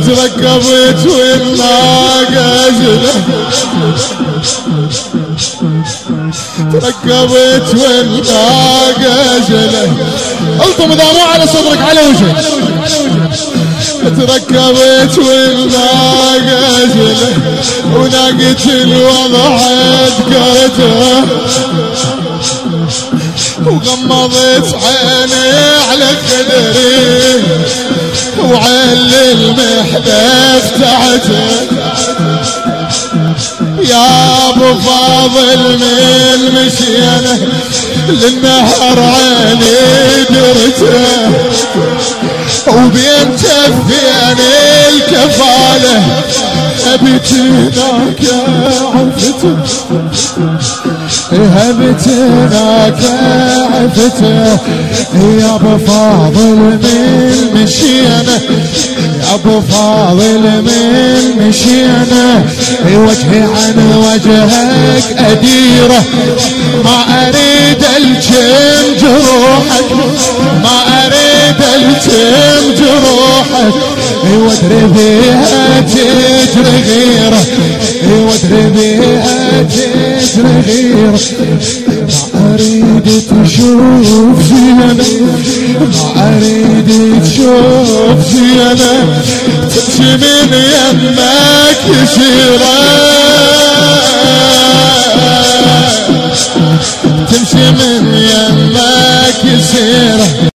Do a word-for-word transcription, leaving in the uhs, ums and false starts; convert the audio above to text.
تركبت والناقة جله تركبت والناقة جله الطم اذا مو على صدرك على وجهك تركبت والناقة جله وناقة الوضع ذكرته وغمضت عيني على خدري وعل المحدث تحته يا ابو فاضل من مشينا للنهر عيني درته وبين كفين الكفاله هبت هناك عرفته هبت هناك عرفته يا ابو فاضل من مشينا يا ابو فاضل من مشينا وجهي عن وجهك اديره ما اريد الجم جروحك ما اريد الجم جروحك وادري بيها تجري غيره وادري بيها تجري غيره ما اريد تشوف زينة ما اريد تشوف زينة تمشي من يمك يسيره تمشي من يمك يسيره